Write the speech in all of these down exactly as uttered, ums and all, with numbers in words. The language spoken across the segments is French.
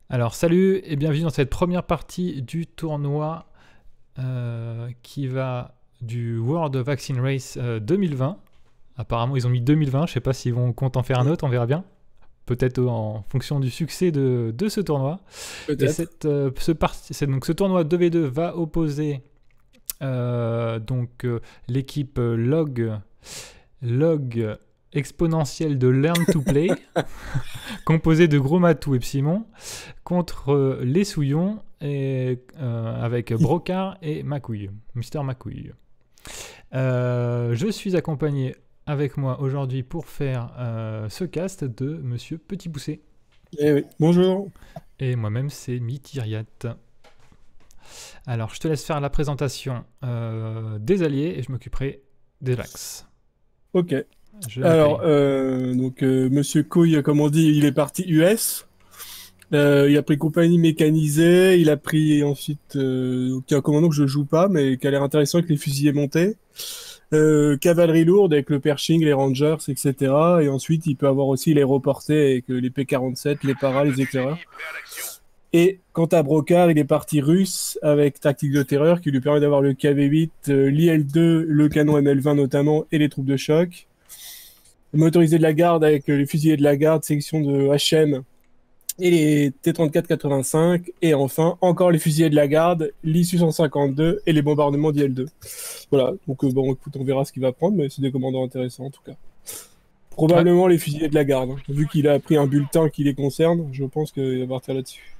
Alors salut et bienvenue dans cette première partie du tournoi euh, qui va du World Vaccine Race euh, deux mille vingt. Apparemment ils ont mis deux mille vingt, je sais pas s'ils vont compte en faire un autre, on verra bien. Peut-être en fonction du succès de, de ce tournoi. Et cette, euh, ce, parti, c'est, donc, ce tournoi deux v deux va opposer euh, donc euh, l'équipe Log, Log exponentielle de Learn to Play, composée de Gros Matou et Psimon, contre euh, les Souillons et, euh, avec Brocard et Macouille, Mister Macouille. Euh, je suis accompagné avec moi aujourd'hui pour faire euh, ce cast de Monsieur Petit Poussé. Eh oui, bonjour. Et moi-même, c'est Mythiriat. Alors, je te laisse faire la présentation euh, des alliés et je m'occuperai des axes. Ok. Je Alors, euh, donc, euh, Monsieur Couille, comme on dit, il est parti U S. Euh, il a pris compagnie mécanisée. Il a pris ensuite euh, un commandant que je joue pas, mais qui a l'air intéressant avec les fusiliers montés. Euh, cavalerie lourde avec le Pershing, les Rangers, et cetera. Et ensuite, il peut avoir aussi les reportés avec les P quarante-sept, les paras, les éclaireurs. Et quant à Brocard, il est parti russe avec tactique de terreur qui lui permet d'avoir le K V huit, euh, l'I L deux, le canon M L vingt notamment et les troupes de choc. Le motorisé de la garde avec les fusiliers de la garde, section de H M et les T trente-quatre quatre-vingt-cinq. Et enfin, encore les fusiliers de la garde, l'I S U cent cinquante-deux et les bombardements d'I L deux. Voilà, donc euh, bon, écoute, on verra ce qu'il va prendre, mais c'est des commandants intéressants en tout cas. Probablement ouais. Les fusiliers de la garde. Hein. Vu qu'il a pris un bulletin qui les concerne, je pense qu'il va partir là-dessus.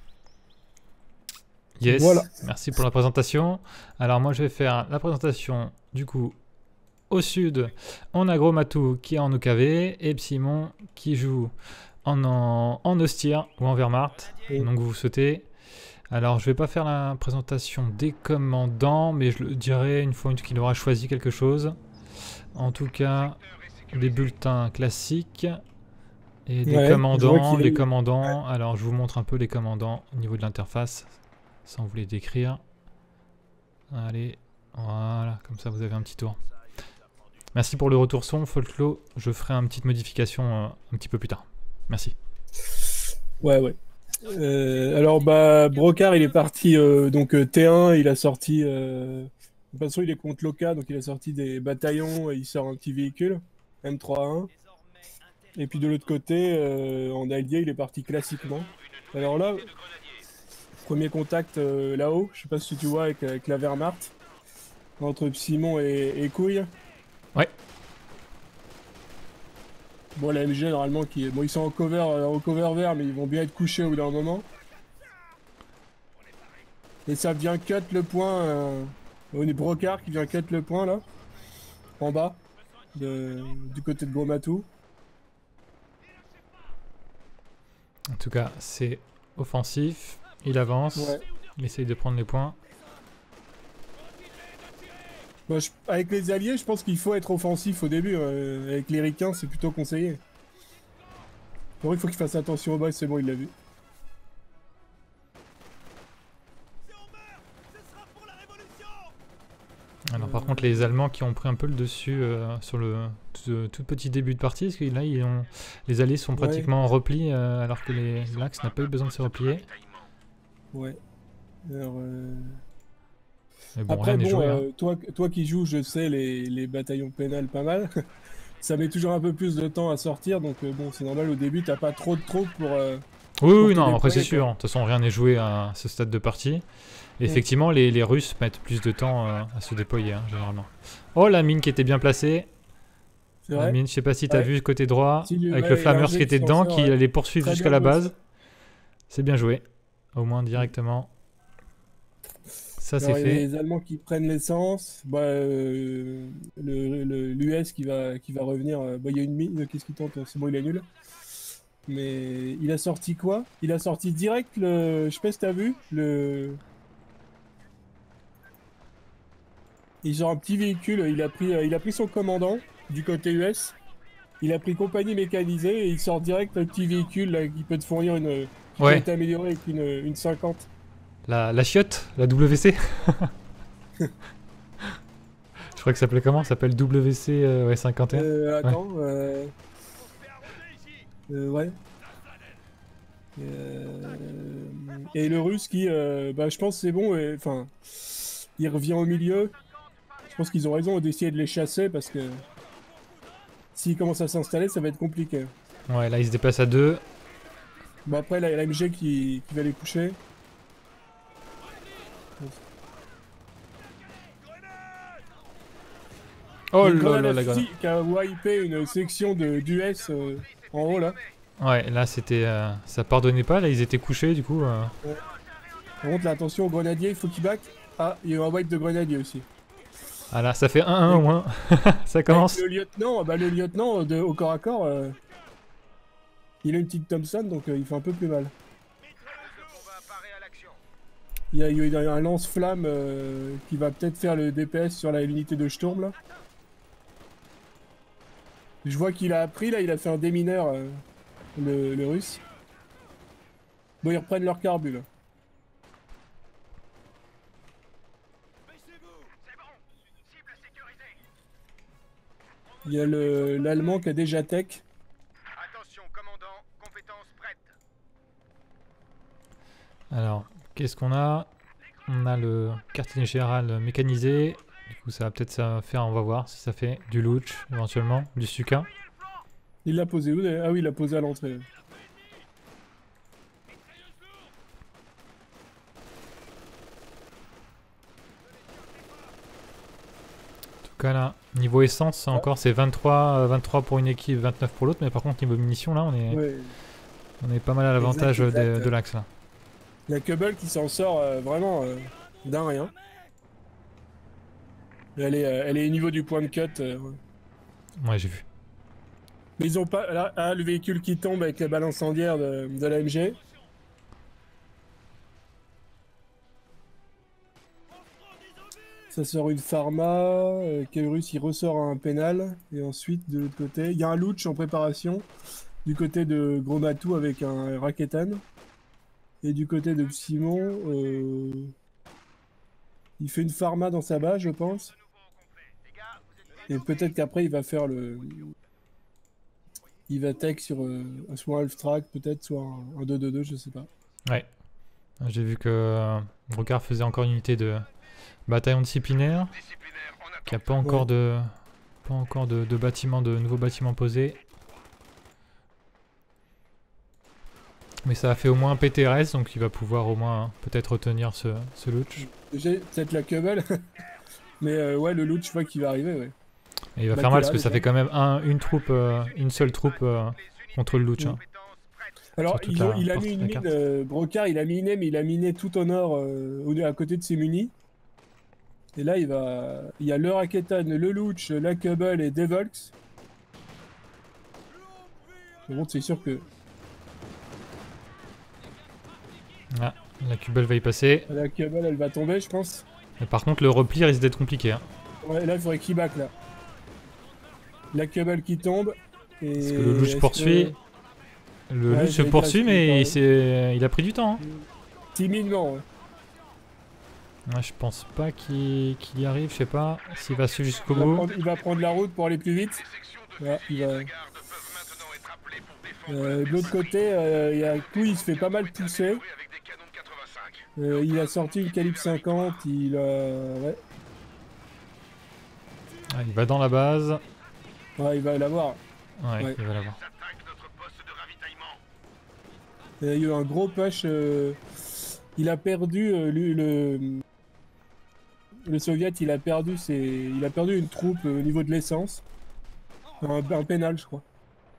Yes, voilà. Merci pour la présentation. Alors moi je vais faire la présentation du coup au sud. On a Gros Matou qui est en O K V et Psimon qui joue en, en, en Ostir ou en Wehrmacht. Oui. Donc vous sautez. Alors je vais pas faire la présentation des commandants, mais je le dirai une fois qu'il aura choisi quelque chose. En tout cas, des bulletins classiques et des ouais, commandants. Les commandants. Ouais. Alors je vous montre un peu les commandants au niveau de l'interface. Sans vous les décrire. Allez, voilà, comme ça vous avez un petit tour. Merci pour le retour son, Folklore. Je ferai une petite modification euh, un petit peu plus tard. Merci. Ouais, ouais. Euh, alors, bah, Brocard, il est parti euh, donc euh, T un, il a sorti. Euh, de toute façon, il est contre Loka, donc il a sorti des bataillons et il sort un petit véhicule, M trois A un. Et puis de l'autre côté, euh, en allié, il est parti classiquement. Alors là. Premier contact euh, là-haut, je sais pas si tu vois avec, avec la Wehrmacht, entre Psimon et, et Couille. Ouais. Bon, la M G normalement, qui, bon, ils sont en cover, euh, en cover vert, mais ils vont bien être couchés au bout d'un moment. Et ça vient cut le point, euh, on est Brocard qui vient cut le point là, en bas, de, du côté de Gros Matou. En tout cas, c'est offensif. Il avance, ouais. Il essaye de prendre les points. Bon, je, avec les alliés, je pense qu'il faut être offensif au début. Euh, avec les ricains, c'est plutôt conseillé. Bon, il faut qu'il fasse attention au bas, c'est bon, il l'a vu. Alors, par euh... contre, les Allemands qui ont pris un peu le dessus euh, sur le tout, tout petit début de partie, parce que là, ils ont, les alliés sont pratiquement ouais. en repli, euh, alors que l'Axe n'a pas eu besoin de se replier. Ouais. Alors, euh... bon, après, bon, joué, euh, hein. toi, toi qui joues, je sais, les, les bataillons pénals pas mal. Ça met toujours un peu plus de temps à sortir, donc euh, bon, c'est normal, au début, t'as pas trop de troupes pour... Euh, oui, pour oui, non, après c'est sûr. De toute façon, rien n'est joué à ce stade de partie. Et effectivement, les, les Russes mettent plus de temps euh, à se déployer, hein, généralement. Oh, la mine qui était bien placée. La mine, je sais pas si t'as ouais. vu côté droit, si, avec ouais, le Flammers qui était dedans, qui allait poursuivre jusqu'à la base. C'est bien joué. Au moins directement. Ça c'est fait. Les Allemands qui prennent l'essence, bah, euh, l'U S qui va, qui va revenir. Euh, bah, il y a une mine, qu'est-ce qu'il tente? C'est bon, il est nul. Mais il a sorti quoi? Il a sorti direct le. Je sais pas si t'as vu. Le. Il sort un petit véhicule, il a pris, il a pris son commandant du côté U S. Il a pris compagnie mécanisée et il sort direct un petit véhicule là, qui peut te fournir une. Qui ouais. peut être amélioré avec une, une cinquante. La, la chiotte, la W C. Je crois que ça s'appelait comment? Ça s'appelle W C euh, ouais, cinquante et un. Euh, attends, ouais. Euh... Euh, ouais. Euh... Et le russe qui, euh, bah, je pense c'est bon, enfin, il revient au milieu. Je pense qu'ils ont raison d'essayer de les chasser parce que s'ils commencent à s'installer, ça va être compliqué. Ouais, là, ils se déplacent à deux. Bon, après, là, il y a l'A M G qui, qui va les coucher. Oh là là, la grenade. Qui a wipé une section de d'U S euh, en haut, là. Ouais, là, c'était... Euh, ça pardonnait pas, là, ils étaient couchés, du coup... Euh... Ouais. Par contre, là, attention au grenadier, il faut qu'il back. Ah, il y a eu un wipe de grenadier aussi. Ah là, ça fait un un au moins. Ça commence. Avec le lieutenant, bah, le lieutenant de, au corps à corps, euh, il a une petite Thompson, donc euh, il fait un peu plus mal. Il y a eu un lance-flamme euh, qui va peut-être faire le D P S sur la unité de Sturm, là. Je vois qu'il a appris, là, il a fait un démineur, euh, le, le russe. Bon, ils reprennent leur carbu, là. Il y a l'Allemand qui a déjà tech. Attention, commandant, compétence prête. Alors, qu'est-ce qu'on a? On a le quartier général mécanisé. Du coup, ça va peut-être ça faire, on va voir si ça fait du Looch, éventuellement, du Suka. Il l'a posé où? Ah oui, il l'a posé à l'entrée. En tout cas, là, niveau essence, encore, c'est vingt-trois, vingt-trois pour une équipe, vingt-neuf pour l'autre. Mais par contre, niveau munitions, là, on est, ouais. on est pas mal à l'avantage de, de l'axe, là. Il y a Kubel qui s'en sort euh, vraiment euh, d'un rien. Elle est, euh, elle est au niveau du point de cut. Euh, ouais, ouais j'ai vu. Mais ils ont pas. Là, ah, le véhicule qui tombe avec la balle incendiaire de, de l'A M G. Ça sort une pharma. Euh, Kaurus il ressort un pénal. Et ensuite, de l'autre côté, il y a un Looch en préparation. Du côté de Gros Matou avec un Raketan. Et du côté de Simon, euh, il fait une pharma dans sa base, je pense. Et peut-être qu'après, il va faire le... Il va tech sur euh, soit un half track, peut-être, soit un deux deux deux, je sais pas. Ouais. J'ai vu que euh, Brocard faisait encore une unité de bataillon disciplinaire. Qui a pas encore ouais. de... Pas encore de, de bâtiments, de nouveaux bâtiments posés. Mais ça a fait au moins un P T R S, donc il va pouvoir au moins hein, peut-être retenir ce, ce Looch. J'ai peut-être la Kubel. Mais euh, ouais, le Looch, je vois qu'il va arriver, ouais. Et il va bah, faire mal parce que ça fait quand même un, une troupe, euh, une seule troupe euh, contre le Looch. Hein. Alors, ils ont, il a mis une mine, euh, Brocard, il a miné, mais il a miné tout au nord, euh, à côté de ses munis. Et là, il va... Il y a le Raketan, le Looch, la Kubel et Devolx. Bon, c'est sûr que... Ah, la Kubel va y passer. La Kubel, elle va tomber, je pense. Mais par contre, le repli risque d'être compliqué. Hein. Ouais, là, il faudrait qu'il back, là. La Kubel qui tombe. Et... Parce que le Looch poursuit. Que... Le ouais, Looch se poursuit, mais il, il a pris du temps. Hein. Timidement, ouais. Ouais, je pense pas qu'il qu y arrive, je sais pas s'il va suivre jusqu'au bout. Il va prendre la route pour aller plus vite. Ouais, il va... Euh, de l'autre côté, euh, il y a Kou, il se fait pas mal pousser. Euh, il a sorti le calibre cinquante, il a... Ouais. Ah, il va dans la base. Ouais, il va l'avoir. Ouais, ouais, il va l'avoir. Il y a eu un gros push. Euh... Il a perdu euh, le, le... Le Soviet, il a perdu ses... Il a perdu une troupe euh, au niveau de l'essence. Un, un pénal, je crois.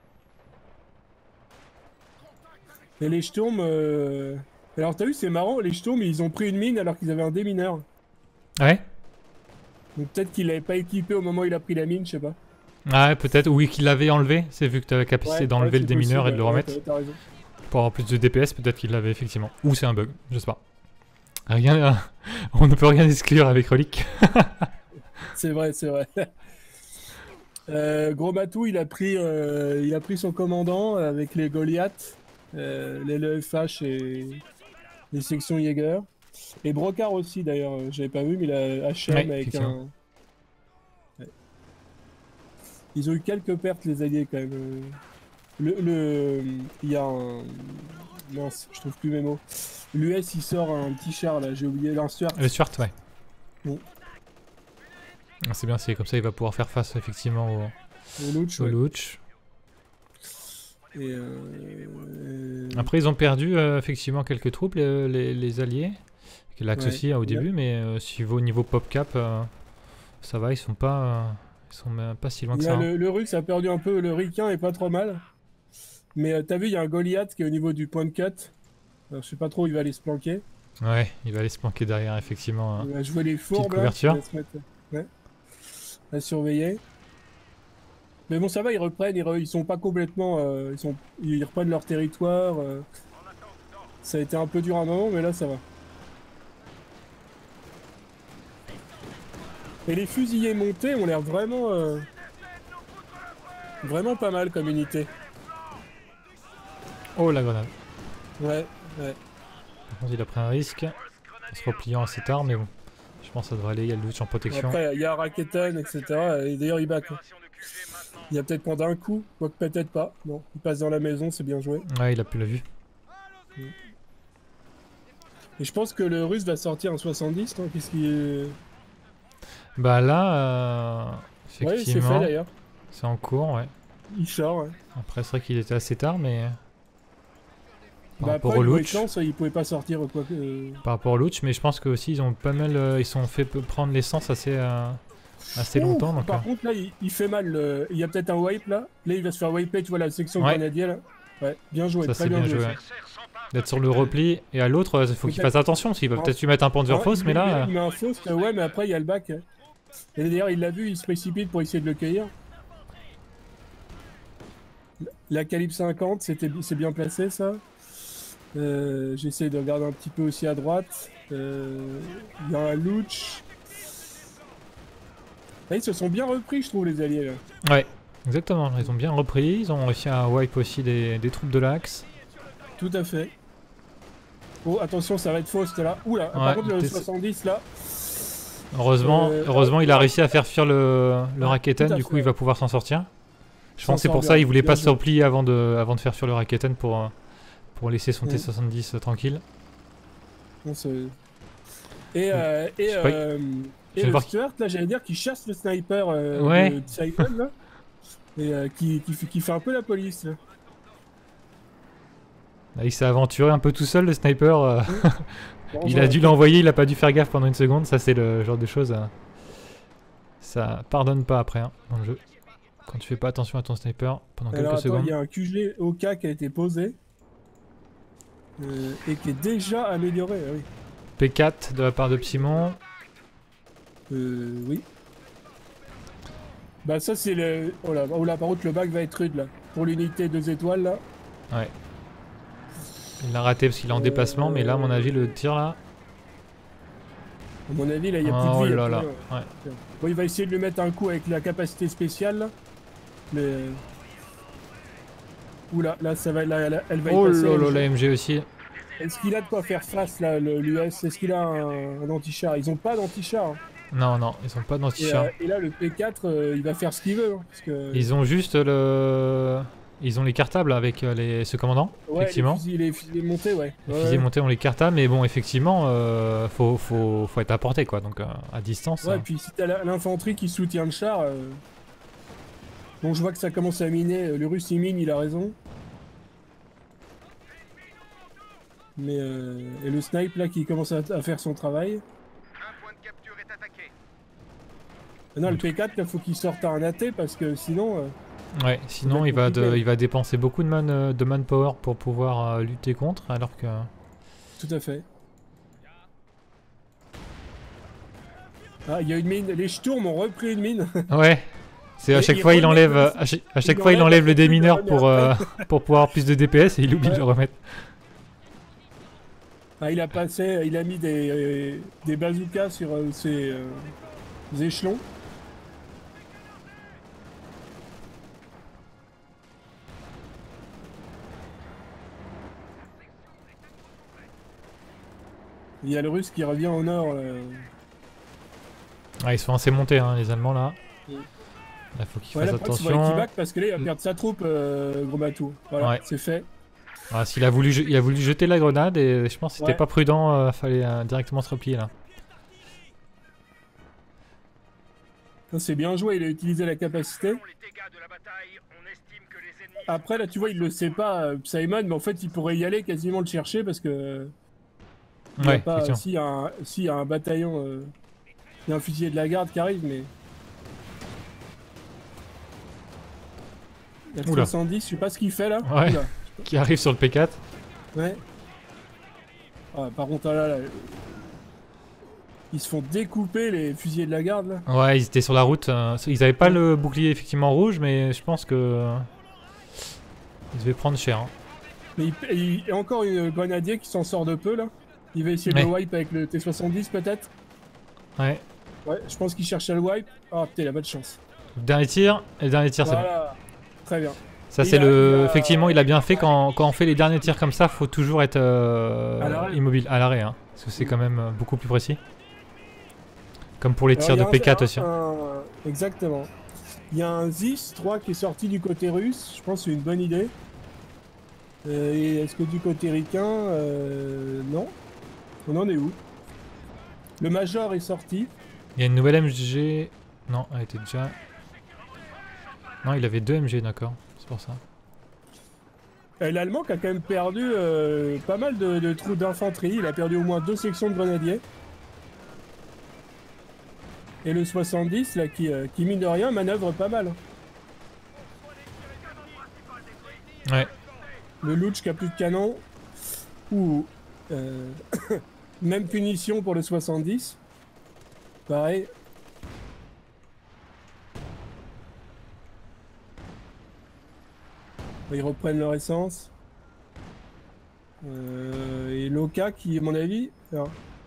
Et les Sturm... Euh... Alors t'as vu, c'est marrant, les Sturm, ils ont pris une mine alors qu'ils avaient un démineur. Ouais. Donc peut-être qu'il l'avait pas équipé au moment où il a pris la mine, je sais pas. Ah ouais, peut-être, oui, qu'il l'avait enlevé, c'est vu que tu as la capacité ouais, d'enlever ouais, le démineur possible, et de le remettre. Ouais, t'as raison. Pour avoir plus de D P S, peut-être qu'il l'avait effectivement. Ou c'est un bug, je sais pas. Rien, on ne peut rien exclure avec Relic. C'est vrai, c'est vrai. Euh, Gros Matou, il a pris, euh, il a pris son commandant avec les Goliaths, euh, les L E F H et les sections Jäger. Et Brocard aussi d'ailleurs, j'avais pas vu, mais il a H M ouais, avec un... Ouais. Ils ont eu quelques pertes les alliés quand même. Le, le, il y a un, mince, je trouve plus mes mots. L'U S il sort un petit char là, j'ai oublié, un Stuart. Le Stuart, ouais. Bon. C'est bien, c'est comme ça il va pouvoir faire face effectivement au, Au Looch. au Ouais. Looch. Et euh... Après ils ont perdu euh, effectivement quelques troupes les, les, les alliés. L'Axe Ouais. aussi hein, au début, mais euh, si au niveau pop cap, euh, ça va, ils sont pas, euh, ils sont même pas si loin que Là, ça. hein. le, le Russe a perdu un peu, le Ricain est pas trop mal. Mais euh, t'as vu, il y a un Goliath qui est au niveau du point de cut. Alors, je sais pas trop où il va aller se planquer. Ouais, il va aller se planquer derrière effectivement. hein. Il va jouer les fourbes là. couverture. Il va se mettre ouais, à surveiller. Mais bon, ça va, ils reprennent, ils, re- ils sont pas complètement. Euh, ils, sont, ils reprennent leur territoire. euh. Ça a été un peu dur à un moment, mais là ça va. Et les fusillés montés ont l'air vraiment. Euh, vraiment pas mal comme unité. Oh la grenade. Ouais, ouais. Par contre, il a pris un risque en se repliant assez tard, mais bon, je pense que ça devrait aller. Il y a le Looch en protection. Après, il y a Raketen, et cetera. Et d'ailleurs, il back. Opération de Q G maintenant. Il y a peut-être pendant un coup, quoique peut-être pas. Non, il passe dans la maison, c'est bien joué. Ouais, il a plus la vue. Et je pense que le Russe va sortir en soixante-dix, non? Qu'est-ce qu'il. Bah là, euh, Ouais, il s'est fait effectivement, d'ailleurs. c'est en cours, ouais. Il sort, ouais. Après, c'est vrai qu'il était assez tard, mais par Bah rapport après, au il jouait Looch, chance, il pouvait pas sortir quoi que. euh, par rapport au Looch, mais je pense que aussi ils ont pas mal, euh, ils sont fait peu- prendre l'essence assez, euh, assez Ouh, longtemps. Donc, Par euh, contre, là, il, il fait mal. le- Il y a peut-être un wipe là. Là, il va se faire wiper, tu vois, la section Ouais. grenadier là. Ouais, bien joué, Ça, très c'est bien, bien joué. joué, ça. ouais. d'être sur le repli et à l'autre, il faut qu'il fasse attention parce qu'il va Ah. peut-être lui mettre un Panzer Ah, fausse, il mais met- là, Il met un fausse, euh, ouais, mais après, il y a le bac. Et d'ailleurs, il l'a vu, il se précipite pour essayer de le cueillir. La calibre cinquante, c'était, c'est bien placé ça. Euh, J'essaie de regarder un petit peu aussi à droite. Euh, Il y a un Looch. Là, ils se sont bien repris, je trouve, les alliés. Là. ouais, exactement. Ils ont bien repris, ils ont réussi à wipe aussi des, des troupes de l'Axe. Tout à fait. Oh, attention, ça va être fausse là. Oula, Ouais, par contre, le t'es- soixante-dix là. Heureusement, Euh, heureusement, il a réussi à faire fuir le, le Ouais, Raketen, tout à du fait. coup, il va pouvoir s'en sortir. Je S'en pense que c'est sort pour bien, ça il voulait bien pas se joué. replier avant de, avant de faire sur le Raketen pour, euh, pour laisser son Ouais. T soixante-dix euh, tranquille. On se... Et, euh, et, Je sais pas, euh, je et vais le voir- Stuart, là, j'allais dire, qui chasse le sniper euh, Ouais. de, de Saigon, là. Et euh, qui, qui, fait- qui fait un peu la police, là. Là, il s'est aventuré un peu tout seul, le sniper. euh, Bon, il voilà. a dû l'envoyer, il a pas dû faire gaffe pendant une seconde. Ça, c'est le genre de choses. euh, ça pardonne pas après hein, dans le jeu. Quand tu fais pas attention à ton sniper pendant Alors, quelques attends, secondes. il y a un Q G O K qui a été posé. euh, et qui est déjà amélioré, ah oui. P quatre de la part de Psimon. Euh, oui. Bah ça c'est le... Oh là, oh là, par contre le bac va être rude là. Pour l'unité deux étoiles là. Il l'a raté parce qu'il est en Euh, déplacement, mais là, à mon avis, le tir là. À mon avis là il y a Oh plus de vie. là il y a là. plus rien. Ouais. Bon, il va essayer de lui mettre un coup avec la capacité spéciale là. Mais... euh, Oula, là ça va, là, là, elle va y Oh passer. là là, elle. la M G aussi. Est-ce qu'il a de quoi faire face là, l'U S? Est-ce qu'il a un, un anti-char? Ils ont pas d'anti-char. hein. Non, non, ils ont pas Et, d'anti-char. euh, et là le P quatre euh, il va faire ce qu'il veut. hein, parce que... Ils ont juste le. Ils ont les cartables avec euh, les... ce commandant, Ouais, effectivement. les fusils, les fusils montés, ouais. Les Ouais, fusils ouais. montés, on les cartables, mais bon, effectivement, euh, faut, faut, faut être à portée, quoi. Donc, euh, à distance. Ouais, euh, puis si t'as la- l'infanterie qui soutient le char. euh, Bon, je vois que ça commence à miner. euh, Le russe il mine, il a raison. Mais euh... Et le snipe là qui commence à, à faire son travail. Un point de capture est attaqué. Ah non, le P quatre, là, faut qu'il sorte à un A T parce que sinon. euh, Ouais, sinon, être il va, de, compliqué. il va dépenser beaucoup de, man, euh, de manpower pour pouvoir euh, lutter contre, alors que. Tout à fait. Ah, il y a une mine. Les Sturm ont repris une mine. Ouais. C'est à Et chaque il fois, il remet enlève, le- euh, à chaque, à chaque il fois, il enlève enlève le la capture, démineur mais pour, euh, après- pour pouvoir avoir plus de D P S et il oublie de Ouais. le remettre. Ah, il a passé, il a mis des, euh, des bazookas sur euh, ses euh, échelons. Il y a le russe qui revient au nord. là. Ouais, ils sont assez montés, hein, les Allemands là. Mm. Là, faut qu'ils Ouais, fassent là, il faut qu'il attention. back parce que là, il va perdre sa troupe, euh, gros Matou. Voilà, Ouais. c'est fait. Ah, s'il a voulu, je- il a voulu jeter la grenade et je pense que c'était Ouais. pas prudent, euh, fallait euh, directement se replier là. Ça, c'est bien joué, il a utilisé la capacité. Les dégâts de la bataille, on estime que les ennemis Après, là, tu vois, il le sait pas, euh, Simon, mais en fait, il pourrait y aller quasiment le chercher parce que. Il y a Ouais, pas. effectivement. S'il y, a un- s'il y a un bataillon. euh, Il y a un fusilier de la garde qui arrive, mais. Il y a Oula. soixante-dix, je sais pas ce qu'il fait là. Ouais. Oula. Qui arrive sur le P quatre. Ouais. Ah, par contre, là, là, ils se font découper les fusiliers de la garde là. Ouais, ils étaient sur la route. euh, ils avaient pas le bouclier effectivement rouge, mais je pense que euh, ils devaient prendre cher. hein. Mais il, il- il y a encore une grenadier qui s'en sort de peu là. Il va essayer de Ouais. le wipe avec le T soixante-dix peut-être. Ouais. Ouais, je pense qu'il cherche à le wipe. Ah putain, il a pas de chance. Dernier tir. Et le dernier tir, c'est bon. Voilà. Très bien. Ça, Il c'est a- le. il a- Effectivement, il a bien fait quand, quand on fait les derniers tirs comme ça, faut toujours être euh, À l'arrêt. immobile, à l'arrêt, hein, parce que c'est quand même euh, beaucoup plus précis. Comme pour les Alors, tirs il y de a P un- quatre aussi. hein. un- Exactement. Il y a un Zis trois qui est sorti du côté russe. Je pense que c'est une bonne idée. Euh, et est-ce que du côté ricain, euh, non. On en est où? Le Major est sorti. Il y a une nouvelle M G. Non, elle était déjà. Non, il avait deux M G, d'accord. C'est pour ça. Euh, L'Allemand qui a quand même perdu euh, pas mal de, de trous d'infanterie. Il a perdu au moins deux sections de grenadiers. Et le soixante-dix, là, qui, euh, qui mine de rien, manœuvre pas mal. Ouais. Le Luch qui a plus de canon. Ou. euh, même punition pour le soixante-dix. Pareil. Ils reprennent leur essence. Euh, et Loka qui, à mon avis. alors-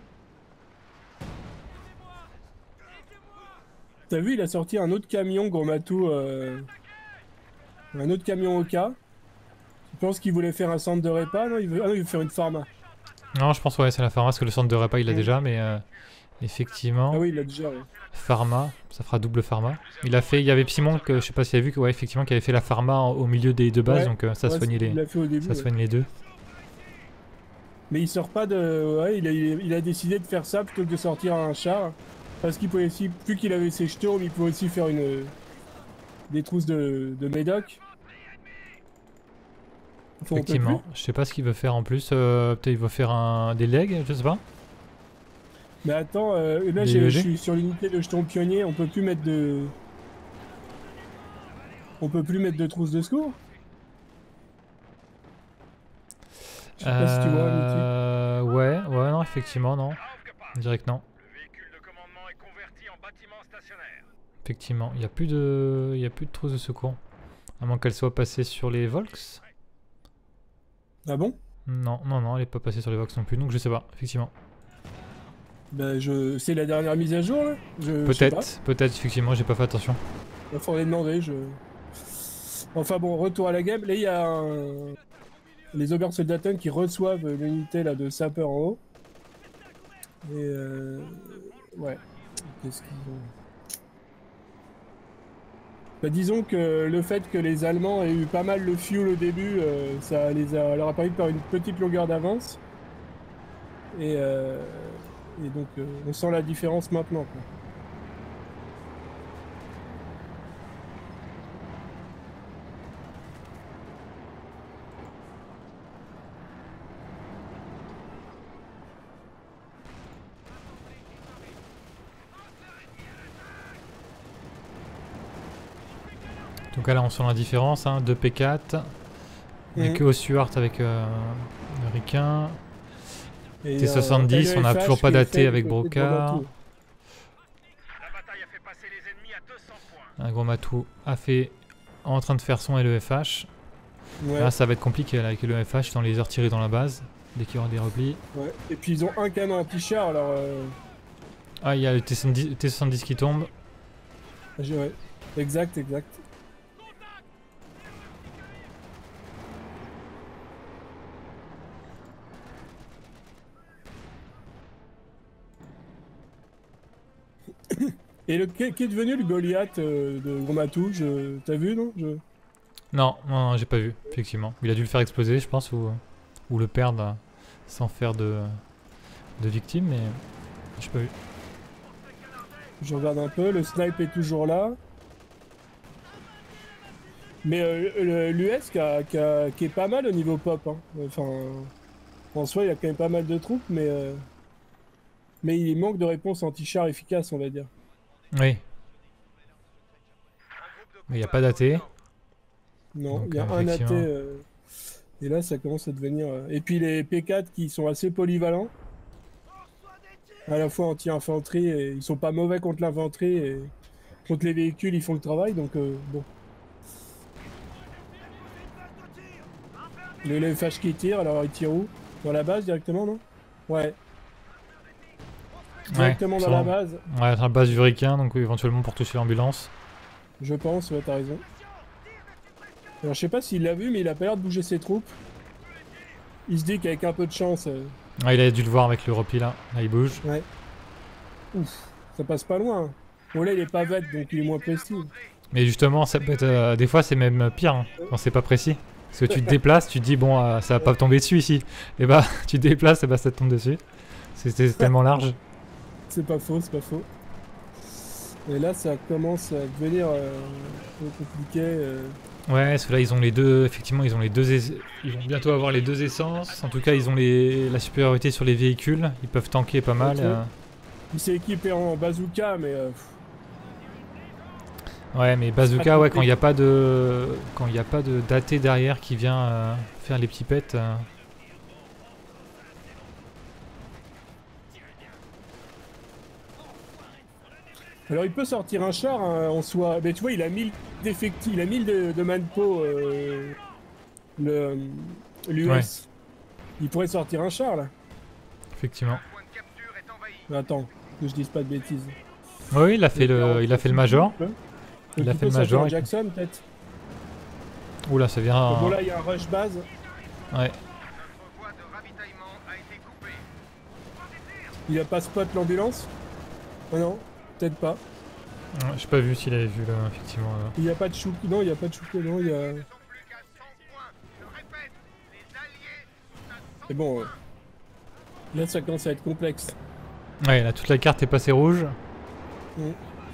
T'as vu, il a sorti un autre camion, gros matou. euh, Un autre camion Oka. Tu penses qu'il voulait faire un centre de répa? Non, il veut, ah non, il veut faire une pharma. Non, je pense ouais, c'est la pharma, parce que le centre de repas il l'a Mm. déjà, mais euh, effectivement, Ah oui, il l'a déjà. Ouais. pharma, ça fera double pharma. Il a fait, il y avait Psimon que je sais pas si tu as vu, que ouais, effectivement, qui avait fait la pharma en- au milieu des deux bases, Ouais. donc euh, ça Ouais, soignait Il les, l'a fait au début. ça ouais. soigne les deux. Mais il sort pas de. Ouais, il a, il a décidé de faire ça plutôt que de sortir un char. Parce qu'il pouvait aussi. Plus qu'il avait ses Sturm, il pouvait aussi faire une. Des trousses de, de Médoc. Enfin, on peut Effectivement, plus. je sais pas ce qu'il veut faire en plus. euh, Peut-être il veut faire un des legs, je sais pas. Mais attends, euh, là Des j'ai- E V je G? suis sur l'unité de jeton pionnier, on peut plus mettre de. On peut plus mettre de trousses de secours? Je sais pas si tu vois, Mitty. Euh, ouais, ouais, non, effectivement, non. Je dirais que non. Le véhicule de commandement est converti en bâtiment stationnaire. Effectivement, il n'y a plus de, il y a plus de trousses de secours. À moins qu'elle soit passée sur les Volks. Ah bon? Non, non, non, elle est pas passée sur les Vox non plus, donc je sais pas, effectivement. Bah je. C'est la dernière mise à jour là? Je, je sais pas. Peut-être, peut-être, effectivement, j'ai pas fait attention. Il faudrait demander, je. Enfin bon, retour à la game. Là, il y a un- les Obersoldaten qui reçoivent l'unité là de sapeurs en haut. Et euh... Ouais. Qu'est-ce qu'ils ont? Bah, disons que le fait que les Allemands aient eu pas mal le fuel au début, euh, ça les a, leur a permis de faire une petite longueur d'avance. Et, euh, et donc euh, on sent la différence maintenant, quoi. Donc là, on sent la différence, hein, deux P quatre. On est Mhm. que au Stuart avec euh, le Ricain. Et, T soixante-dix, euh, on n'a L E F H toujours pas qui est daté fait avec du côté de Brocard. Bordeaux. La bataille a fait passer les ennemis à deux cents points. Un gros matou a fait en train de faire son L E F H. Ouais, Là, ça va être compliqué là, avec le L E F H, dans les heures tirées dans la base, dès qu'il y aura des replis. ouais. Et puis ils ont un canon anti-char, alors. Euh... Ah, il y a le T soixante-dix, T soixante-dix qui tombe. j'ai- ouais. Exact, exact. Et le, qu'est qu'est devenu le Goliath euh, de Gros Matou? je- T'as vu, non? Je... Non, non, non j'ai pas vu, effectivement. Il a dû le faire exploser, je pense, ou, ou le perdre sans faire de, de victime, mais j'ai pas vu. Je regarde un peu, le snipe est toujours là. Mais euh, l'U S qui, a, qui, a, qui est pas mal au niveau pop. Hein. Enfin, en soi, il y a quand même pas mal de troupes, mais, euh, mais il manque de réponse anti-char efficace, on va dire. Oui. Mais il n'y a pas d'A T. Non, il y a un A T. Euh, et là, ça commence à devenir... Euh... Et puis les P quatre qui sont assez polyvalents. À la fois anti-infanterie, et ils sont pas mauvais contre l'infanterie, et contre les véhicules, ils font le travail, donc euh, bon. Le L F H qui tire, alors il tire où? Dans la base directement, non? Ouais. Directement ouais, dans la base. Ouais, dans la base du requin, donc éventuellement pour toucher l'ambulance. Je pense, ouais, t'as raison. Alors je sais pas s'il l'a vu, mais il a pas l'air de bouger ses troupes. Il se dit qu'avec un peu de chance... Euh... Ouais, il a dû le voir avec le repli là, là il bouge. Ouais. Ouf, ça passe pas loin. Bon là il est pas vête, donc il est moins précis. Mais justement, ça peut être, euh, des fois c'est même pire, hein, quand c'est pas précis. Parce que tu te déplaces, tu te dis bon, euh, ça va pas tomber dessus ici. Et bah, tu te déplaces et bah ça te tombe dessus. C'est tellement large. C'est pas faux, c'est pas faux. Et là, ça commence à devenir euh, un peu compliqué. Euh... Ouais, ceux-là, ils ont les deux. Effectivement, ils ont les deux. Ils vont bientôt avoir les deux essences. En tout cas, ils ont les... la supériorité sur les véhicules. Ils peuvent tanker pas mal. Okay. Euh... Il s'est équipé en bazooka, mais. Euh... Ouais, mais bazooka, ouais, quand il n'y a pas de, quand il n'y a pas de d'A T derrière qui vient euh, faire les petits pets. Euh... Alors il peut sortir un char hein, en soi, mais tu vois il a mille d'effectifs, il a mille de, de manpo euh, le l'U S. Ouais. Il pourrait sortir un char là. Effectivement. Mais attends, que je dise pas de bêtises. Oui, il a fait le, il a fait le major. Il a fait le major. Jackson peut-être. Oula, ça vient. Bon là il y a un rush base. Ouais. Il a pas spot l'ambulance? Oh non. Peut-être pas. Ouais, j'ai pas vu s'il avait vu là, effectivement. Là. Il n'y a pas de chou. Non, il n'y a pas de chou. Non, il y a. C'est bon. Ouais. Là, ça commence à être complexe. Ouais, là, toute la carte est passée rouge. Mmh.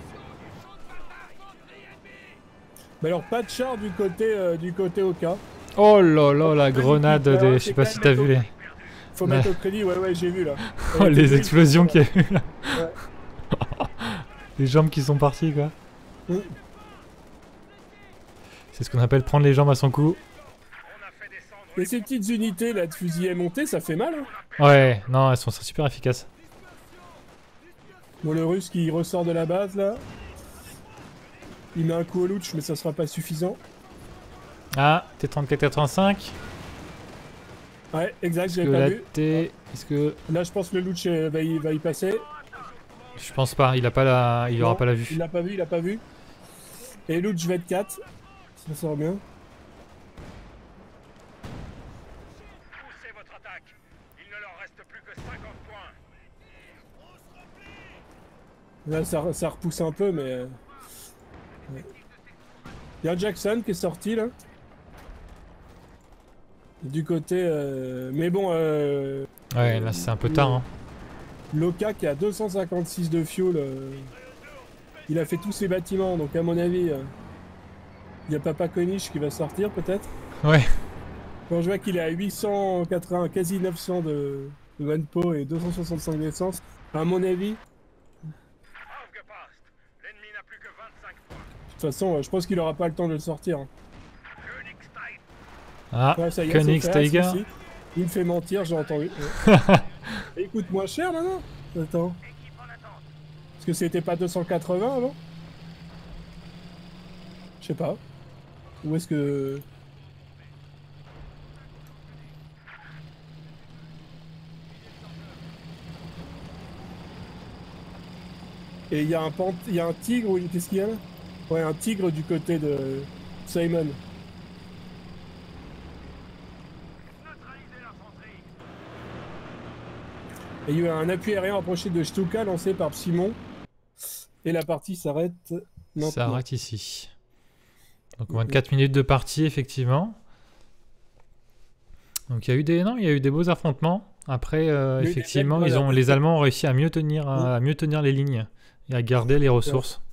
Mais alors, pas de char du côté euh, du côté O K. Oh là là, la grenade des. Je sais pas si t'as vu les. Faut mettre au crédit, ouais, ouais, j'ai vu là. Oh, les explosions qu'il y a eu là. Ouais. Les jambes qui sont parties quoi. Mmh. C'est ce qu'on appelle prendre les jambes à son cou. Et ces petites unités là de fusillés montés, ça fait mal hein. Ouais, non, elles sont super efficaces. Bon, le russe qui ressort de la base là. Il met un coup au louch, mais ça sera pas suffisant. Ah, T trente-quatre quatre-vingt-cinq. Ouais, exact, j'avais pas vu. Est-ce que... Là, je pense que le louch va y, va y passer. Je pense pas, il a pas la, il non, aura pas la vue. Il l'a pas vu, il a pas vu. Et l'autre, je vais être quatre. Ça sort bien. Poussez votre attaque. Il ne leur reste plus que cinquante points. Là, ça, ça repousse un peu, mais. Ouais. Il y a Jackson qui est sorti là. Du côté. Euh... Mais bon. Euh... Ouais, là, c'est un peu tard. Hein. L'Oka qui a deux cent cinquante-six de fuel, euh, il a fait tous ses bâtiments, donc à mon avis, il euh, y a Papa Konich qui va sortir peut-être. Ouais. Quand je vois qu'il est à huit cent quatre-vingts, quasi neuf cents de, de manpo et deux cent soixante-cinq d'essence, à mon avis. De toute façon, euh, je pense qu'il aura pas le temps de le sortir. Hein. Ah, ouais, Koenigsteiger. Il me fait mentir, j'ai entendu. Il coûte moins cher maintenant. Attends. Parce que c'était pas deux cent quatre-vingts avant? Je sais pas. Où est-ce que... Et il y a un pant... il y a un tigre ou qu'est-ce qu'il y a là? Ouais, un tigre du côté de Simon. Et il y a eu un appui aérien approché de Stuka lancé par Simon. Et la partie s'arrête. Ça arrête ici. Donc vingt-quatre minutes de partie, effectivement. Donc il y a eu des, non, il y a eu des beaux affrontements. Après, euh, effectivement, ils ont, les Allemands ont réussi à mieux tenir, à, à mieux tenir les lignes et à garder les ressources.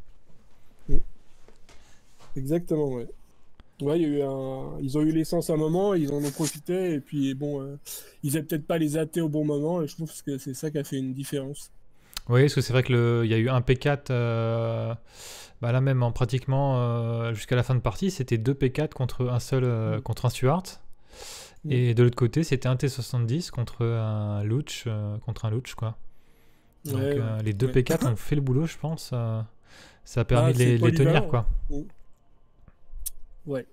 Exactement, ouais. Ouais, il y a eu un... Ils ont eu l'essence à un moment, ils en ont profité, et puis bon, euh, ils n'avaient peut-être pas les athées au bon moment, et je trouve que c'est ça qui a fait une différence. Oui, parce que c'est vrai qu'il y a eu un P quatre, euh, bah là même, en pratiquement euh, jusqu'à la fin de partie, c'était deux P quatre contre un seul, euh, mm. contre un Stuart. Mm. Et de l'autre côté, c'était un T soixante-dix contre un Luch, euh, contre un Luch, quoi. Donc ouais, euh, ouais. les deux ouais. P quatre ont fait le boulot, je pense. Euh, ça a permis ah, de les, les tenir, quoi. Mm. Ouais.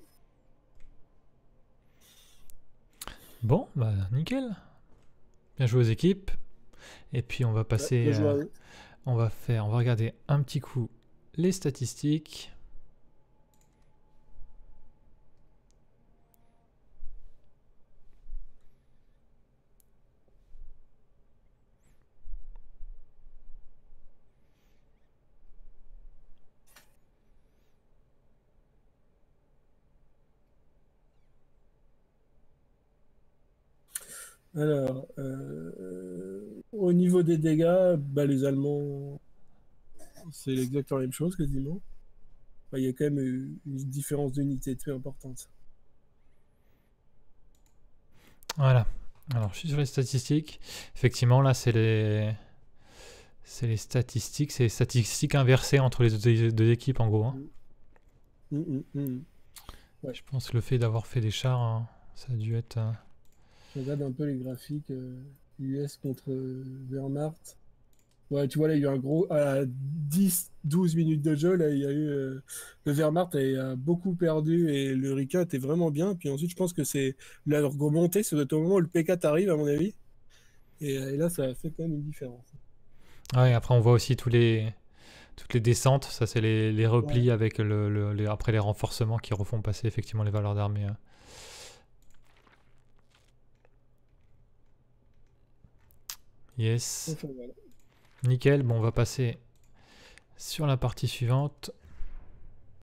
Bon, bah nickel. Bien joué aux équipes. Et puis on va passer, ouais, euh, on va faire, on va regarder un petit coup les statistiques. Alors, euh, au niveau des dégâts, bah, les Allemands, c'est exactement la même chose quasiment. Bah, il y a quand même une différence d'unité très importante. Voilà. Alors, je suis sur les statistiques. Effectivement, là, c'est les, c'est les statistiques, c'est les statistiques inversées entre les deux, deux équipes, en gros. Hein. Mmh, mmh, mmh. Ouais. Je pense que le fait d'avoir fait des chars, hein, ça a dû être. Euh... Je regarde un peu les graphiques euh, U S contre euh, Wehrmacht. Ouais, tu vois, là, il y a eu un gros. À dix douze minutes de jeu, là, il y a eu. Euh, le Wehrmacht a, a beaucoup perdu et le Rika était vraiment bien. Puis ensuite, je pense que c'est la remontée, c'est au moment où le P quatre arrive, à mon avis. Et, et là, ça a fait quand même une différence. Ouais, après, on voit aussi tous les. Toutes les descentes, ça c'est les, les replis ouais. avec le, le, les, après les renforcements qui refont passer effectivement les valeurs d'armée. Hein. Yes. Nickel, bon on va passer sur la partie suivante.